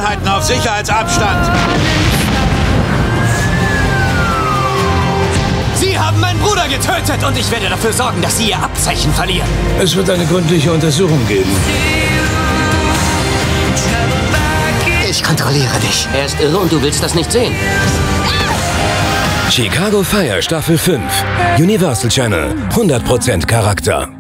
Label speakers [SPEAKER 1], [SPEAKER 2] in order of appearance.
[SPEAKER 1] Einheiten auf Sicherheitsabstand.
[SPEAKER 2] Sie haben meinen Bruder getötet und ich werde dafür sorgen, dass Sie Ihr Abzeichen verlieren.
[SPEAKER 3] Es wird eine gründliche Untersuchung geben.
[SPEAKER 2] Ich kontrolliere dich.
[SPEAKER 4] Er ist irre und du willst das nicht sehen.
[SPEAKER 5] Chicago Fire Staffel 5. Universal Channel. 100% Charakter.